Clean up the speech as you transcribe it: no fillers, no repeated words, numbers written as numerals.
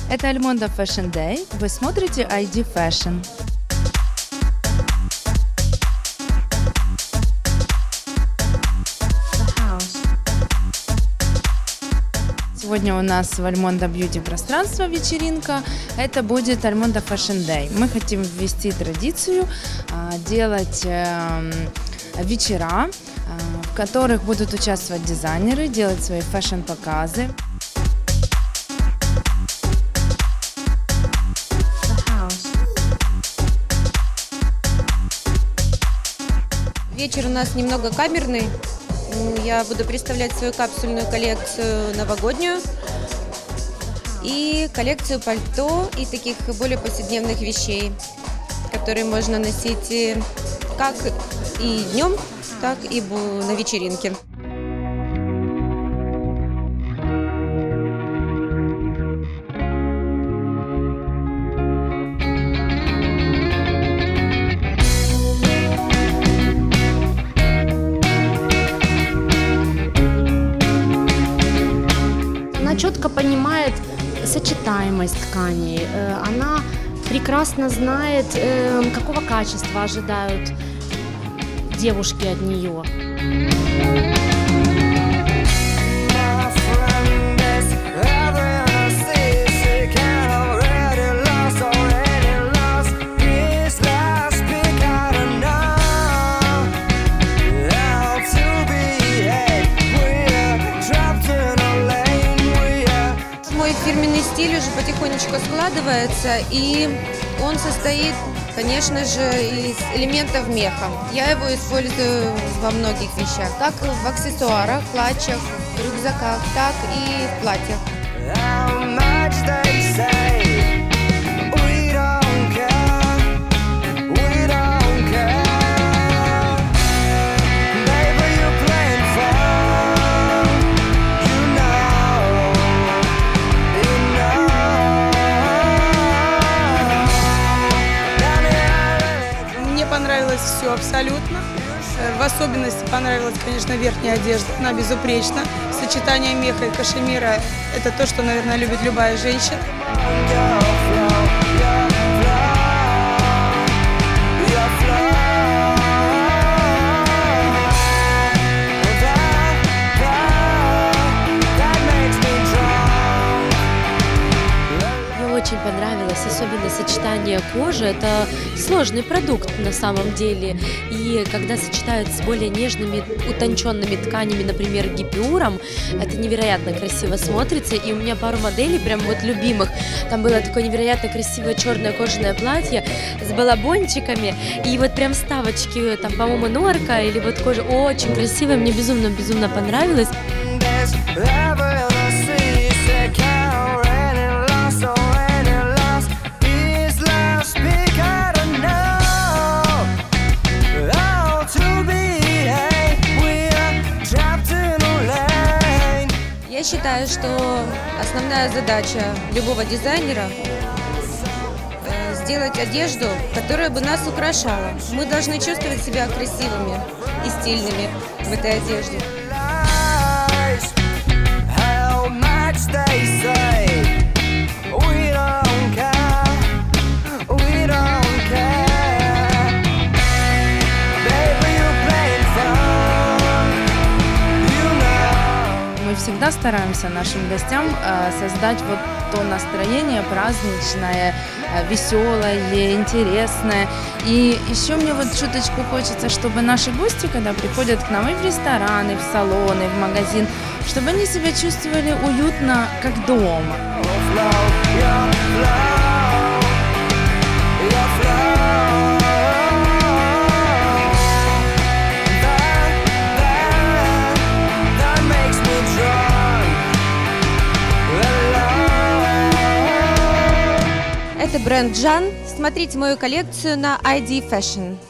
Это Альмонда Fashion Day. Вы смотрите ID Fashion. Сегодня у нас в Альмонда Бьюти пространство вечеринка. Это будет Альмонда Fashion Day. Мы хотим ввести традицию делать вечера, в которых будут участвовать дизайнеры, делать свои фэшн-показы. Вечер у нас немного камерный. Я буду представлять свою капсульную коллекцию новогоднюю и коллекцию пальто и таких более повседневных вещей, которые можно носить как и днем, так и на вечеринке. Она четко понимает сочетаемость тканей, она прекрасно знает, какого качества ожидают девушки от нее. Мой фирменный стиль уже потихонечку складывается, и он состоит, конечно же, из элементов меха. Я его использую во многих вещах, как в аксессуарах, клатчах, рюкзаках, так и в платьях. Мне понравилось все абсолютно. В особенности понравилась, конечно, верхняя одежда. Она безупречна. Сочетание меха и кашемира – это то, что, наверное, любит любая женщина. Очень понравилось, особенно сочетание кожи. Это сложный продукт на самом деле. И когда сочетают с более нежными, утонченными тканями, например, гипюром, это невероятно красиво смотрится. И у меня пару моделей, прям вот любимых. Там было такое невероятно красивое черное кожаное платье с балабончиками. И вот прям вставочки, там, по-моему, норка или вот кожа. Очень красивая, мне безумно понравилось. Я считаю, что основная задача любого дизайнера – сделать одежду, которая бы нас украшала. Мы должны чувствовать себя красивыми и стильными в этой одежде. Мы всегда стараемся нашим гостям создать вот то настроение праздничное, веселое, интересное. И еще мне вот чуточку хочется, чтобы наши гости, когда приходят к нам и в рестораны, и в салоны, и в магазин, чтобы они себя чувствовали уютно, как дома. Это бренд Жан. Смотрите мою коллекцию на ID Fashion.